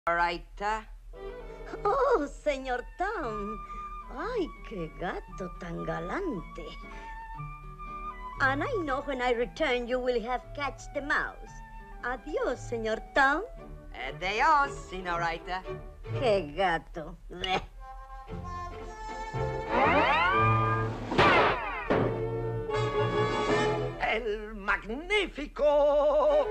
Raita. Oh, señor Tom. Ay, qué gato tan galante. And I know when I return you will have catched the mouse. Adiós, señor Tom. Adiós, señorita. Qué gato. ¡El magnífico!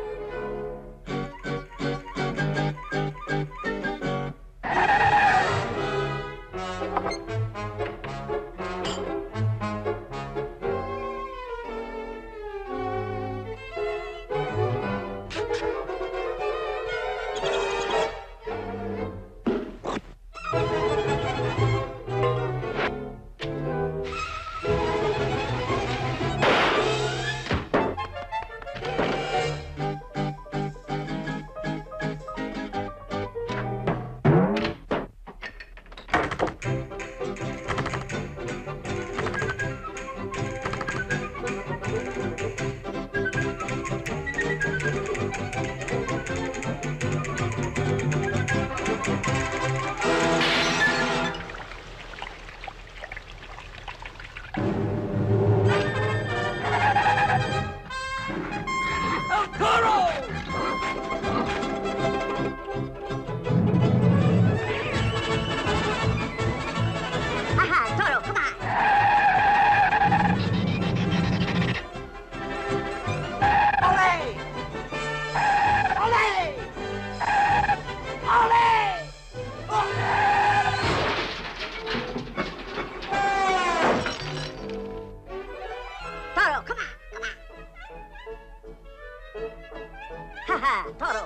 Aha, Toro, come on. ¡Olé! ¡Olé! ¡Olé! Toro, come on, come on. Haha, Toro.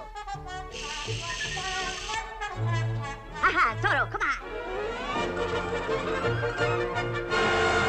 Haha, Toro, come on.